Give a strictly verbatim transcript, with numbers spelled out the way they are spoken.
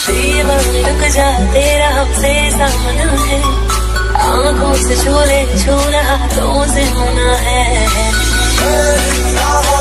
जीवन रुक जा तेरा हमसे सामना है, आंखों से छू ले छू रहा तो से होना है।